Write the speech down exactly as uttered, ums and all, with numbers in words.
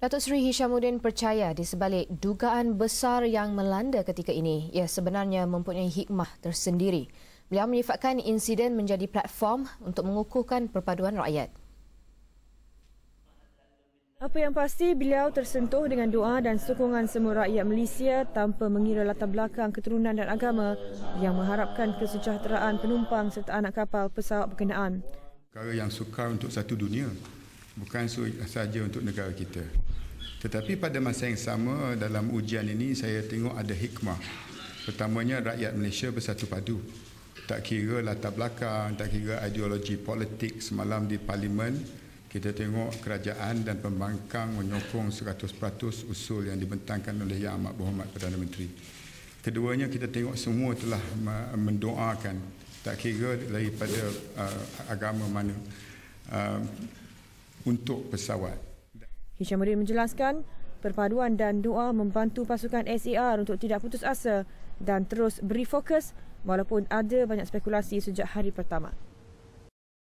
Datuk Seri Hishamuddin percaya di sebalik dugaan besar yang melanda ketika ini, ia sebenarnya mempunyai hikmah tersendiri. Beliau menyifatkan insiden menjadi platform untuk mengukuhkan perpaduan rakyat. Apa yang pasti, beliau tersentuh dengan doa dan sokongan semua rakyat Malaysia tanpa mengira latar belakang keturunan dan agama yang mengharapkan kesejahteraan penumpang serta anak kapal pesawat berkenaan. Perkara yang sukar untuk satu dunia, bukan sahaja untuk negara kita. Tetapi pada masa yang sama dalam ujian ini saya tengok ada hikmah. Pertamanya rakyat Malaysia bersatu padu. Tak kira latar belakang, tak kira ideologi politik. Semalam di Parlimen kita tengok kerajaan dan pembangkang menyokong seratus peratus usul yang dibentangkan oleh Yang Amat Berhormat Perdana Menteri. Keduanya kita tengok semua telah mendoakan, tak kira daripada uh, agama mana, uh, untuk pesawat. Hishamuddin menjelaskan perpaduan dan doa membantu pasukan S A R untuk tidak putus asa dan terus beri fokus walaupun ada banyak spekulasi sejak hari pertama.